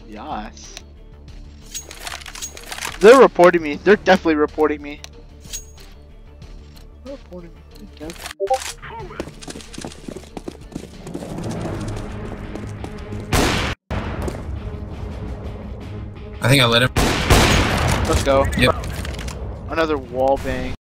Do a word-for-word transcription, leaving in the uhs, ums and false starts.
Yes. They're reporting me. They're definitely reporting me. They're reporting me. They're definitely... I think I let him. Let's go. Yep. Another wall bang.